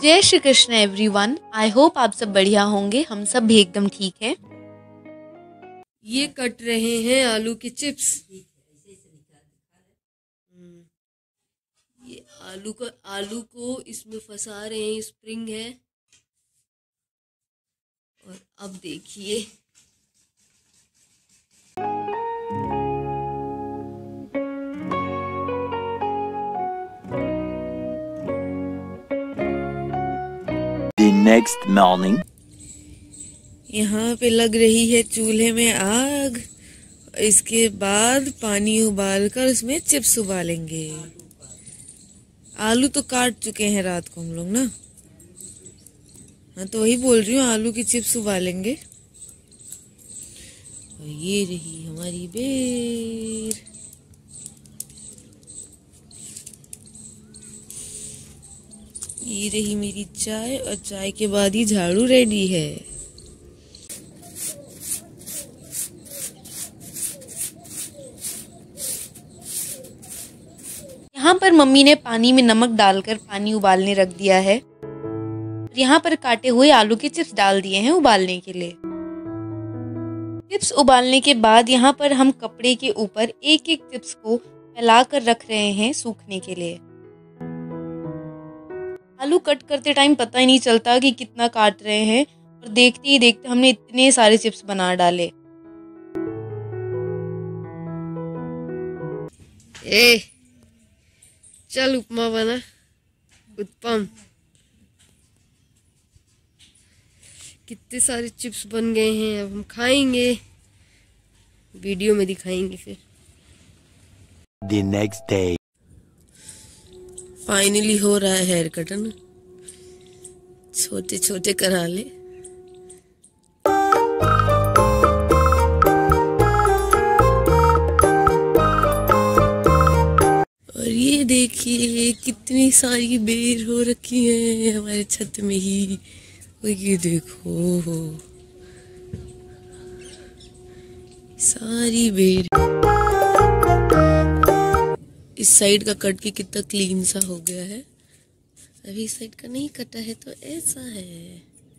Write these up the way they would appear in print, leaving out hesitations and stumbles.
जय Shri Krishna everyone. I hope आप सब बढ़िया होंगे। हम सब भी एकदम ठीक है। ये कट रहे हैं आलू के चिप्स। ये आलू को इसमें फंसा रहे हैं, स्प्रिंग है। और अब देखिए The next morning. यहाँ पे लग रही है चूल्हे में आग। इसके बाद पानी उबालकर उसमें चिप्स उबालेंगे। आलू तो काट चुके हैं रात को हम लोग ना। हाँ तो वही बोल रही हूँ, आलू की चिप्स उबालेंगे। और ये रही हमारी बेर। ये रही मेरी चाय, और चाय के बाद ही झाड़ू रेडी है। यहाँ पर मम्मी ने पानी में नमक डालकर पानी उबालने रख दिया है। यहाँ पर काटे हुए आलू के चिप्स डाल दिए हैं उबालने के लिए। चिप्स उबालने के बाद यहाँ पर हम कपड़े के ऊपर एक एक चिप्स को फैला कर रख रहे हैं सूखने के लिए। आलू कट करते टाइम पता ही नहीं चलता कि कितना काट रहे हैं, और देखते ही देखते हमने इतने सारे चिप्स बना डाले। चल उपमा बना, उत्पम। कितने सारे चिप्स बन गए हैं, अब हम खाएंगे। वीडियो में दिखाएंगे फिर। The next day. फाइनली हो रहा है हेयर कट ना, छोटे छोटे करा ले। और ये देखिए कितनी सारी बेर हो रखी है हमारे छत में ही। और ये देखो सारी बेर। इस साइड का कट के कितना क्लीन सा हो गया है। अभी इस साइड का नहीं कटा है तो ऐसा है।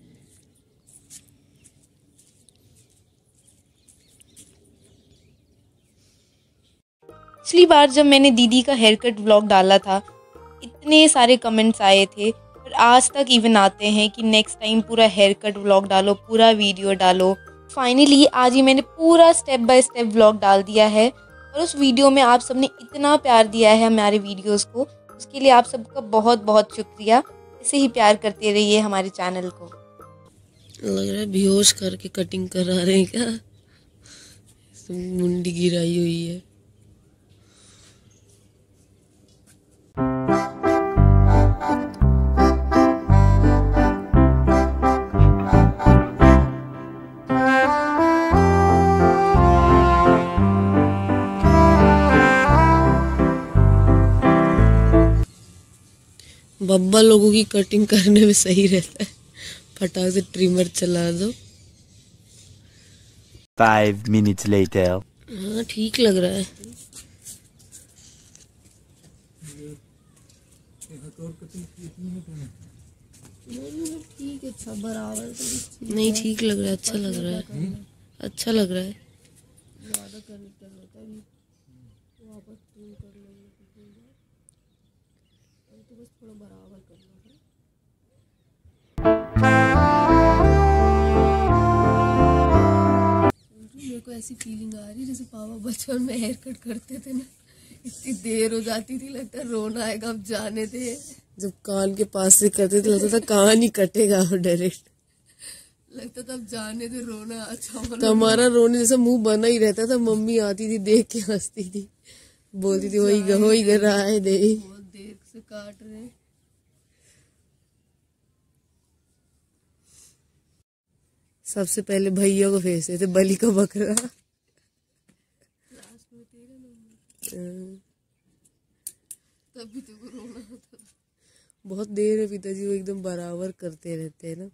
पिछली बार जब मैंने दीदी का हेयर कट व्लॉग डाला था, इतने सारे कमेंट्स आए थे, और आज तक इवन आते हैं कि नेक्स्ट टाइम पूरा हेयर कट व्लॉग डालो, पूरा वीडियो डालो। फाइनली आज ही मैंने पूरा स्टेप बाय स्टेप व्लॉग डाल दिया है, और उस वीडियो में आप सबने इतना प्यार दिया है हमारे वीडियोस को, उसके लिए आप सबका बहुत बहुत शुक्रिया। ऐसे ही प्यार करते रहिए हमारे चैनल को। लग रहा है बेहोश करके कटिंग करा रहे हैं क्या? मुंडी गिराई हुई है। बब्बा लोगों की कटिंग करने में सही रहता है, फटाक से ट्रिमर चला दो। 5 minutes later. हाँ ठीक लग रहा है। ठीक है, अच्छा बराबर नहीं, ठीक लग रहा है, अच्छा लग रहा है, अच्छा लग रहा है। मेरे को ऐसी फीलिंग आ रही जैसे पापा बचपन में हेयर कट करते थे ना, इतनी देर हो जाती थी, लगता है रोना आएगा, अब जाने दे। जब कान के पास से करते थे लगता था कान ही कटेगा, डायरेक्ट लगता था अब जाने दे, रोना अच्छा। तो हमारा रोने जैसा मुंह बना ही रहता था। मम्मी आती थी, देख के हंसती थी, बोलती थी वही घर आए दे, बहुत देर से काट रहे। सबसे पहले भैया को भेजते थे, बलि का बकरा। तभी तो रोना होता। बहुत देर है पिताजी, वो एकदम बराबर करते रहते हैं ना,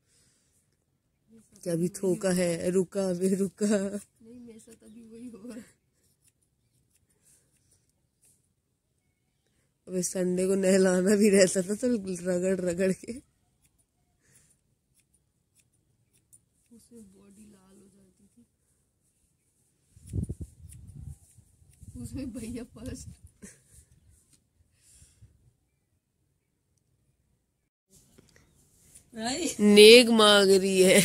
कि अभी थोका है, रुका, अभी रुका नहीं, मेरे साथ अभी वही हो रहा है। अब संडे को नहलाना भी रहता था तो रगड़ रगड़ के उसमें बॉडी लाल हो जाती थी। उसमें भैया फर्स्ट नेक मांग रही है।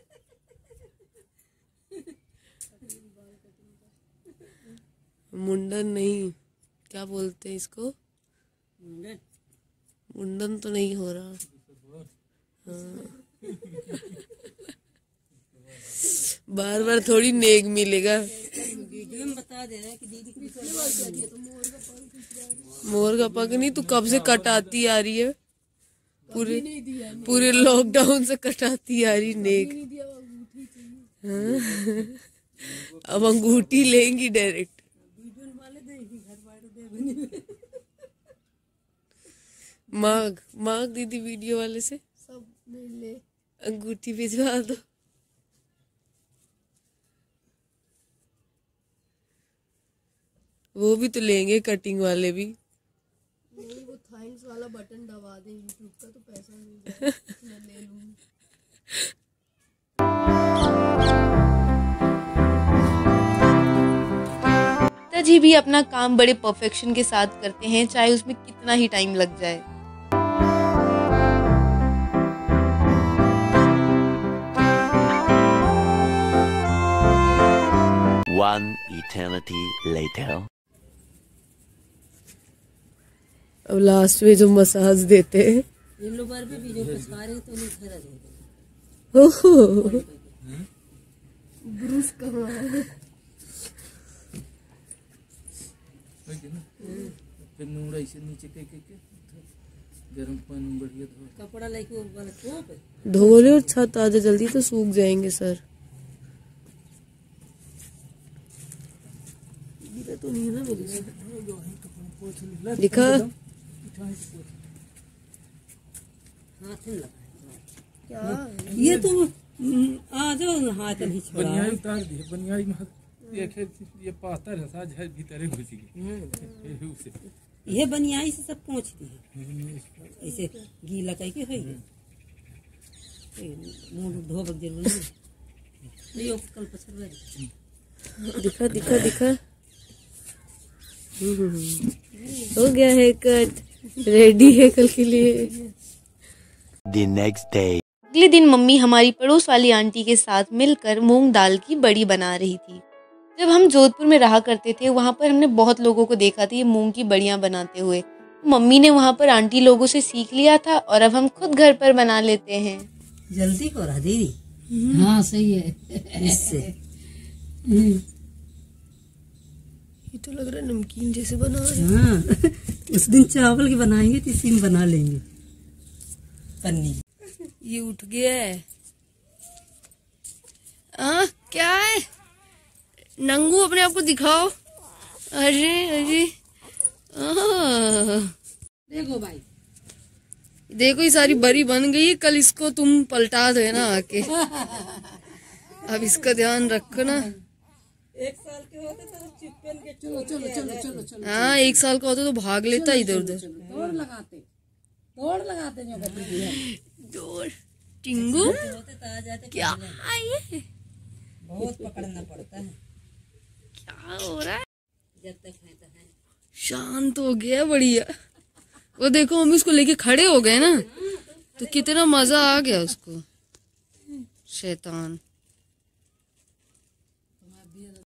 मुंडन नहीं, क्या बोलते हैं इसको, मुंडन तो नहीं हो रहा। हाँ। बार बार थोड़ी नेक मिलेगा। बता दे रहा है कि दीदी मोर का पग नहीं, तू कब से कटाती आ रही है, पूरे लॉकडाउन से कटाती आ रही नेक। हाँ। अब अंगूठी लेंगी डायरेक्ट। मांग मांग दीदी वीडियो वाले से सब मिले अंगूठी भिजवा दो। वो भी तो लेंगे कटिंग वाले भी। नहीं, वो थैंक्स वाला बटन दबा दे, यूट्यूब का तो पैसा मिल जाए, मैं ले लूंगी। पिताजी भी अपना काम बड़े परफेक्शन के साथ करते हैं, चाहे उसमें कितना ही टाइम लग जाए। One eternity later. अब लास्ट में जो मसाज देते हैं, इन लोग बार भी वीडियो फंसा रहे तो नहीं घर आ जाएगा। ब्रूस कहाँ है? ऐसे नीचे के गरम पानी बढ़िया कपड़ा लेके धो ले और छत आ जा जल्दी, तो सूख जाएंगे सर। तो नहीं ना मेरी दिखा क्या ये तुम आ जाओ, हाथ नहीं छोड़ा। बनियाई उतार दी, बनियाई ये पातर है, साज है भीतर घुस गई। ये बनियाई से सब पहुँचती है, ऐसे गीला करके है। मुंह धो बग जरूरी नहीं, कल पछड़ दिखा दिखा दिखा। हो गया है कट, रेडी है कल के लिए। The next day. अगले दिन मम्मी हमारी पड़ोस वाली आंटी के साथ मिलकर मूंग दाल की बड़ी बना रही थी। जब हम जोधपुर में रहा करते थे, वहाँ पर हमने बहुत लोगों को देखा था ये मूंग की बड़ियाँ बनाते हुए। मम्मी ने वहाँ पर आंटी लोगों से सीख लिया था और अब हम खुद घर पर बना लेते हैं। जल्दी हो रहा दीदी। हाँ सही है इससे ये तो लग रहा है नमकीन जैसे बना रहे हैं। हाँ उस दिन चावल की बनाएंगे तो इसी में बना लेंगे पन्नी। ये उठ गया है। क्या है नंगू, अपने आप को दिखाओ। अरे अरे देखो भाई, देखो ये सारी बरी बन गई, कल इसको तुम पलटा देना आके। अब इसका ध्यान रखो ना। 1 साल के होते तो चिपकन के चलो चलो चलो चलो चलो। हाँ 1 साल का होता तो भाग लेता इधर उधर। दौड़ लगाते जो करती है। दौड़ टिंगू क्या ये बहुत पकड़ना पड़ता है। क्या हो रहा है? जब तक है तो है। शांत हो गया बढ़िया। वो देखो हम इसको लेके खड़े हो गए ना, तो कितना मजा आ गया उसको। शैतान।